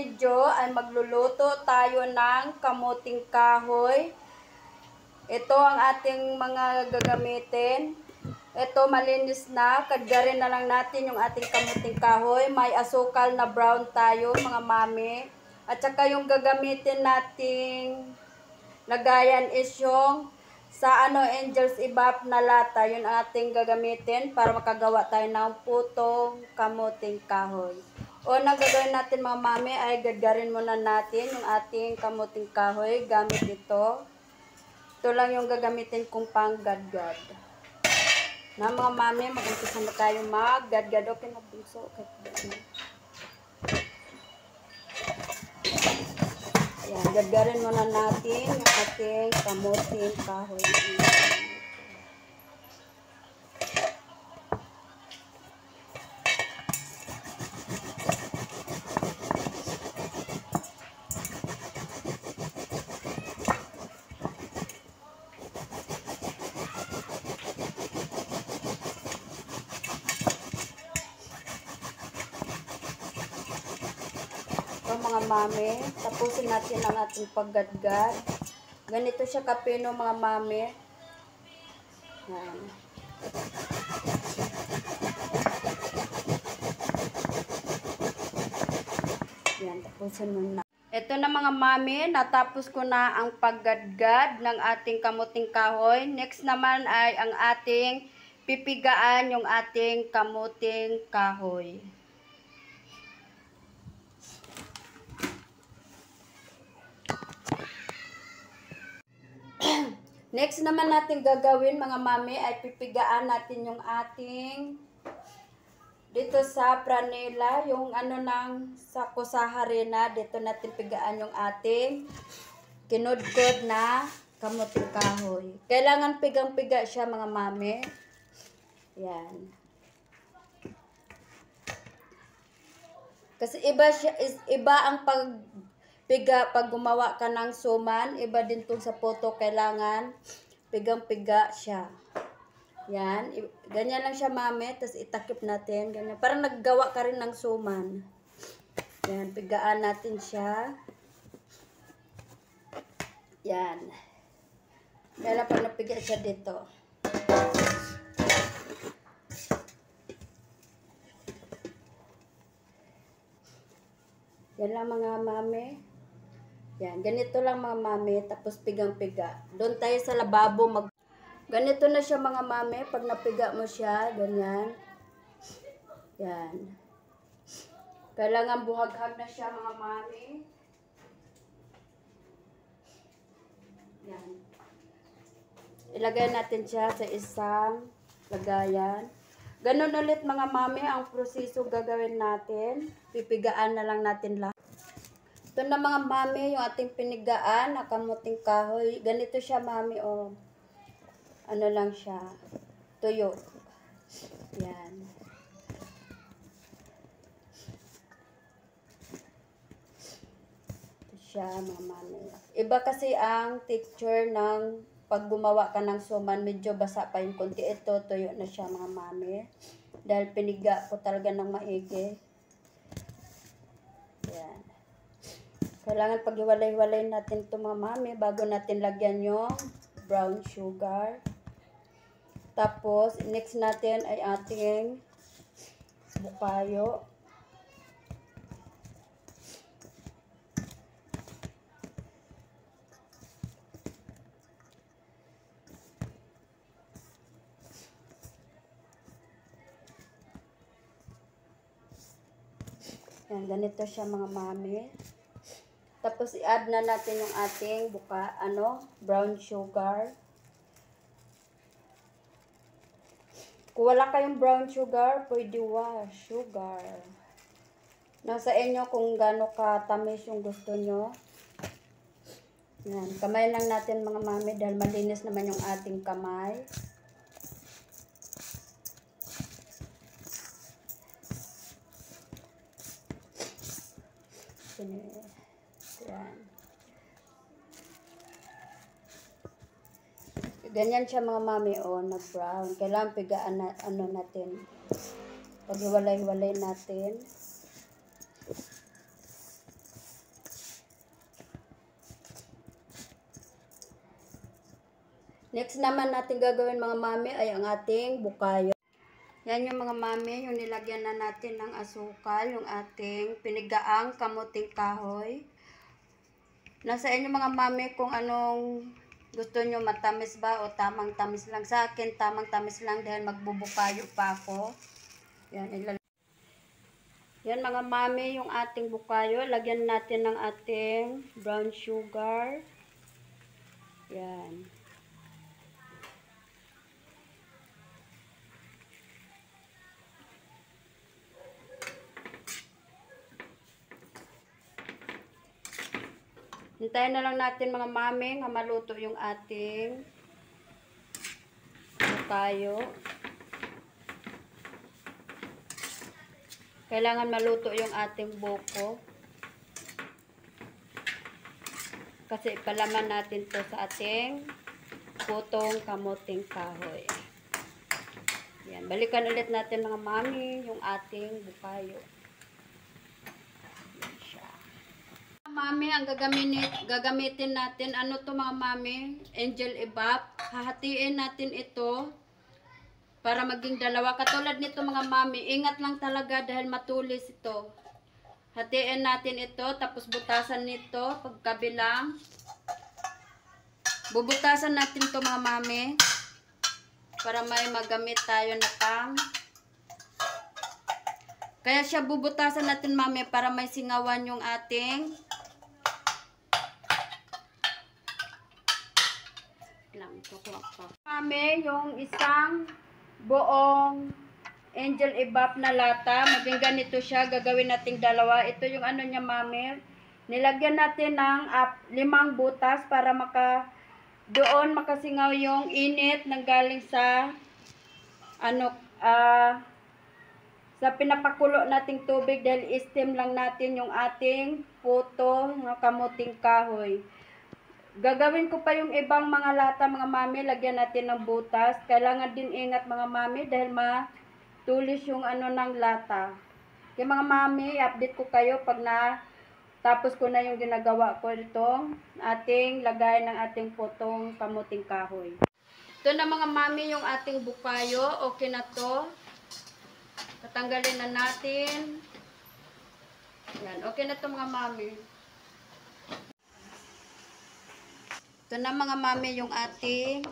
video ay magluluto tayo ng kamuting kahoy. Ito ang ating mga gagamitin. Ito malinis na. Kadgarin na lang natin yung ating kamuting kahoy. May asukal na brown tayo mga mami. At saka yung gagamitin nating lagayan is yung sa Angel's Ibap na lata. Yun ang ating gagamitin para makagawa tayo ng putong kamuting kahoy. Unang gagawin natin mga mami ay gadgarin muna natin yung ating kamuting kahoy gamit ito. Ito lang yung gagamitin kong panggadgad. Na mga mami, mag-umpisa na tayo maggadgad. Okay na bunso. Okay. Ayan, gadgarin muna natin yung ating kamuting kahoy. Mga mami, tapusin natin ang ating paggadgad. Ganito siya kapino mga mami. Yan. Yan, tapusin muna. Ito na mga mami, natapos ko na ang paggadgad ng ating kamuting kahoy. Next naman ay ang ating pipigaan yung ating kamuting kahoy. Next naman natin gagawin mga mami ay pipigaan natin yung ating dito sa pranela, yung sa kusaharina, dito natin pigaan yung ating kinudkod na kamuting kahoy. Kailangan pigang-piga siya mga mami. Yan. Kasi iba ang pagpiga pag gumawa ka ng suman, iba din tong sa poto, kailangan pigang-piga siya. Yan, ganyan lang siya mami, tapos itakip natin, ganyan. Parang naggawa ka rin ng suman. Yan, pigaan natin siya. Yan. Kaya pag napiga siya dito. Yan lang mga mami. Yan, ganito lang mga mami, tapos pigang-piga. Doon tayo sa lababo ganito na siya mga mami, pag napiga mo siya, ganyan. Yan. Kailangan buhaghag na siya mga mami. Yan. Ilagay natin siya sa isang lagayan. Ganun ulit mga mami ang proseso gagawin natin. Pipigaan na lang natin lang. Ito na mga mami, yung ating pinigaan na kamuting kahoy. Ganito siya mami, oh. Ano lang siya, tuyo. Yan. Ito siya mga mami. Iba kasi ang texture ng pag gumawa ka ng suman, medyo basa pa yung konti. Ito, tuyo na siya mga mami. Dahil piniga ko talaga ng maigi. Yan. Kailangan paghiwalay-hiwalay natin ito mga mami bago natin lagyan yung brown sugar. Tapos, next natin ay ating bukayo. Yan, ganito siya mga mami. Tapos, i-add na natin yung ating brown sugar. Kung wala kayong brown sugar, pwede wash sugar. Nasa inyo kung gaano katamis yung gusto nyo. Yan, kamay lang natin mga mami dahil malinis naman yung ating kamay. Yan. Ganyan siya mga mami, na brown. Kailangan pigaan na, natin. Paghiwalay-walay natin. Next naman natin gagawin mga mami ay ang ating bukayo. Yan yung mga mami, yung nilagyan na natin ng asukal, yung ating pinigaang kamuting kahoy. Nasa inyo mga mami kung anong gusto nyo, matamis ba o tamang tamis lang. Sa akin, tamang tamis lang dahil magbubukayo pa ako. Yan mga mami, yung ating bukayo. Lagyan natin ng ating brown sugar. Yan. Hintayin na lang natin mga mami nga maluto yung ating bukayo. Kailangan maluto yung ating buko. Kasi ipalaman natin to sa ating putong kamuting kahoy. Yan. Balikan ulit natin mga mami yung ating bukayo. Mami, ang gagamitin natin, ano to mga mami? Angel Evap. Hahatiin natin ito para maging dalawa. Katulad nito mga mami, ingat lang talaga dahil matulis ito. Hatiin natin ito, tapos butasan nito, pagkabilang. Bubutasan natin ito mga mami para may magamit tayo na pang. Kaya siya bubutasan natin mami para may singawan yung ating mami, yung isang buong Angel Evap na lata. Maging ganito siya. Gagawin nating dalawa. Ito yung ano niya mami. Nilagyan natin ng 5 butas para doon makasingaw yung init nang galing sa sa pinapakulo nating tubig dahil steam lang natin yung ating puto ng kamuting kahoy. Gagawin ko pa yung ibang mga lata mga mami, lagyan natin ng butas. Kailangan din ingat mga mami dahil matulis yung ng lata. Kaya mga mami, update ko kayo pag tapos ko na yung ginagawa ko itong ating lagay ng ating putong kamuting kahoy. Ito na mga mami yung ating bukayo. Okay na to. Tatanggalin na natin. Yan. Okay na to mga mami. Ito na mga mami yung ating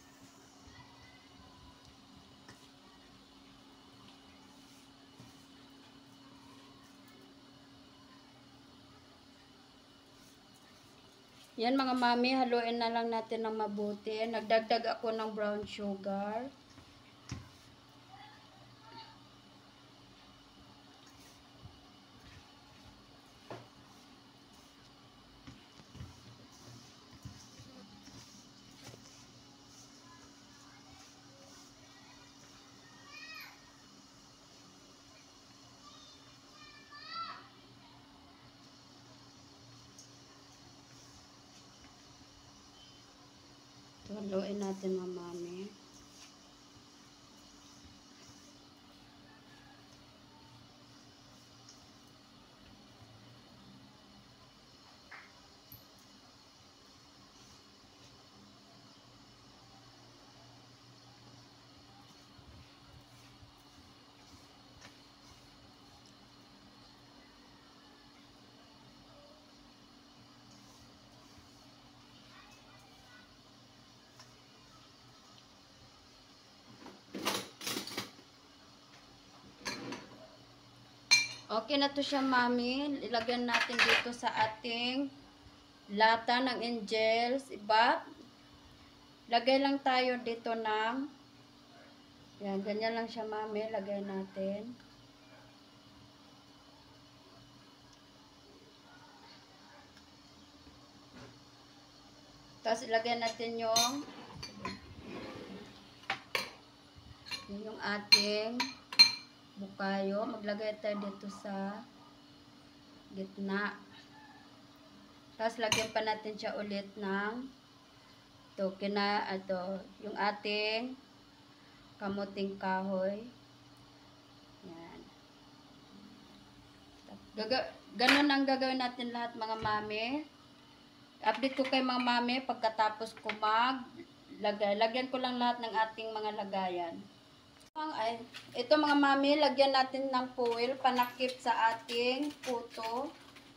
yan mga mami, haluin na lang natin ng mabuti. Nagdagdag ako ng brown sugar. Haluin natin mga mami. Okay na to siya mami. Ilagyan natin dito sa ating lata ng Angels Evap. Lagay lang tayo dito ng yan, ganyan lang siya mami. Lagay natin. Tapos ilagay natin yung ating bukayo. Maglagay tayo dito sa gitna. Tapos lagyan pa natin siya ulit ng yung ating kamuting kahoy. Yan. Ganun ang gagawin natin lahat mga mami. Update ko kay mga mami pagkatapos ko Lagyan ko lang lahat ng ating mga lagayan. Ito mga mami, lagyan natin ng foil, panakip sa ating puto.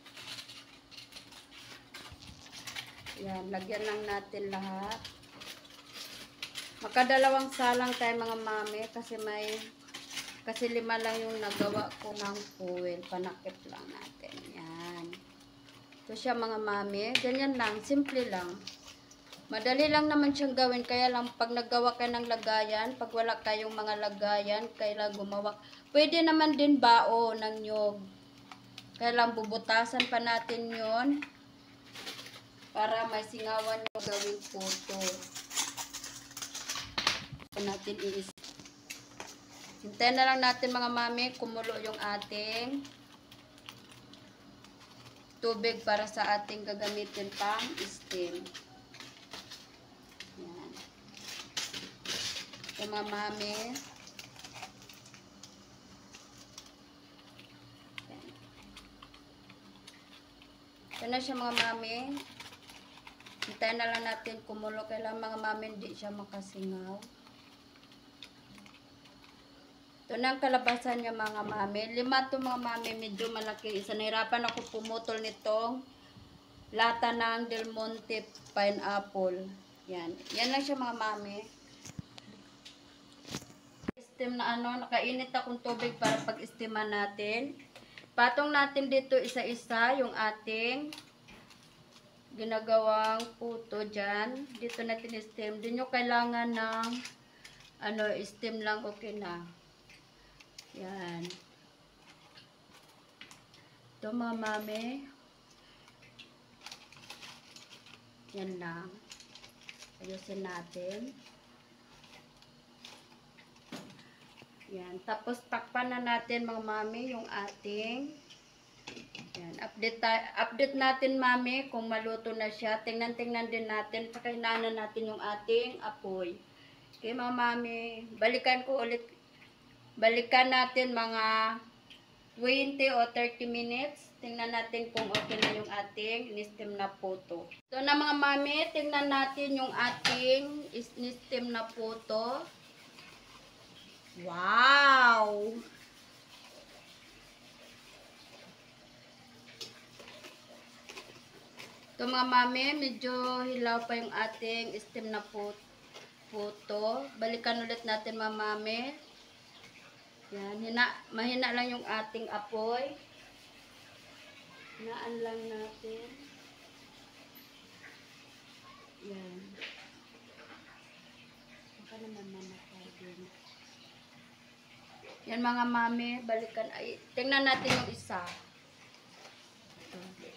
Yan, lagyan lang natin lahat. Makadalawang salang tayo mga mami kasi kasi 5 lang yung nagawa ko ng foil. Panakip lang natin. Yan. Ito siya mga mami. Ganyan lang. Simple lang. Madali lang naman siyang gawin. Kaya lang pag naggawa ka ng lagayan, pag wala kayong mga lagayan, kailangan gumawa. Pwede naman din bao ng nyog. Kaya lang bubutasan pa natin yon para may singawan yung gawing puto. Natin hintayin na lang natin mga mami kumulo yung ating tubig para sa ating gagamitin pang steam. Yan. Ito mga mami. Yan. Ito na siya mga mami. Hintayin na lang natin kumulo. Kailangan mga mami hindi siya makasingaw. Ito na ang kalabasan niya mga mami. 5 to mga mami, medyo malaki. Nahirapan ako pumutol nitong lata ng Del Monte pineapple. Yan. Yan lang siya mga mami. Steam na nakainit akong tubig para pag-steaman natin. Patong natin dito isa-isa yung ating ginagawang puto dyan. Dito natin steam. Di nyo kailangan ng steam lang, okay na. Yan. Ito mga mami. Yan lang. Ayusin natin. Yan. Tapos takpan na natin mga mami yung ating. Yan. Update natin mami kung maluto na siya. Tingnan din natin. Pakainanan natin yung ating apoy. Okay mga mami. Balikan natin mga 20 o 30 minutes. Tingnan natin kung okay na yung ating in-steam na puto. Ito na mga mami, tingnan natin yung ating in-steam na puto. Wow! Ito mga mami, medyo hilaw pa yung ating steam na puto. Balikan ulit natin mga mami. Yan, mahina lang yung ating apoy. Hinaan lang natin. Yan. Baka naman mamatay din. Yan mga mami, balikan. Ay, tingnan natin yung isa. Ito.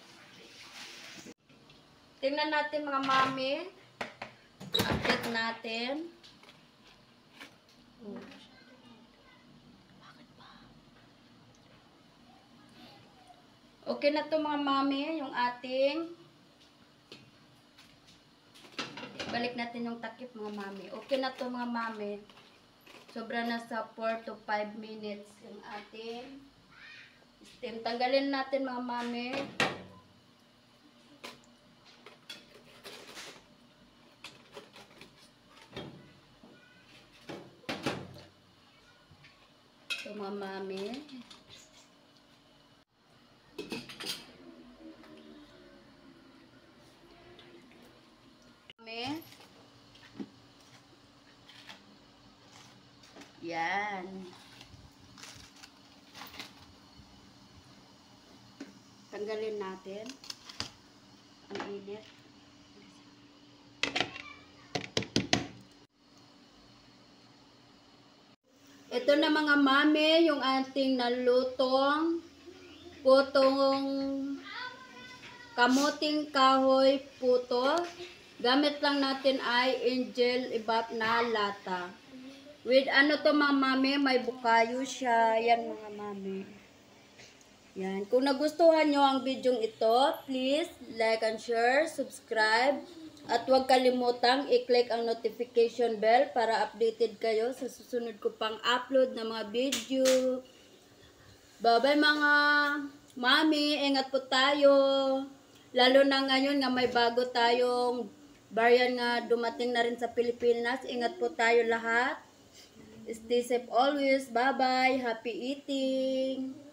Tingnan natin mga mami. Update natin. Okay na to mga mami, yung ating balik natin yung takip mga mami. Okay na to mga mami. Sobra na sa 4 to 5 minutes yung ating steam. Tanggalin natin mga mami. Ito mga mami. Yan. Tanggalin natin. Ang init. Ito na mga mami, yung ating nalutong putong kamuting kahoy puto. Gamit lang natin ay Angel Evap na lata. With to mga mami, may bukayo siya. Yan mga mami. Yan. Kung nagustuhan nyo ang video ito, please like and share, subscribe. At huwag kalimutang i-click ang notification bell para updated kayo sa susunod ko pang upload na mga video. Bye-bye mga mami. Ingat po tayo. Lalo na ngayon nga may bago tayong variant nga dumating na rin sa Pilipinas. Ingat po tayo lahat. Stay safe always. Bye-bye. Happy eating.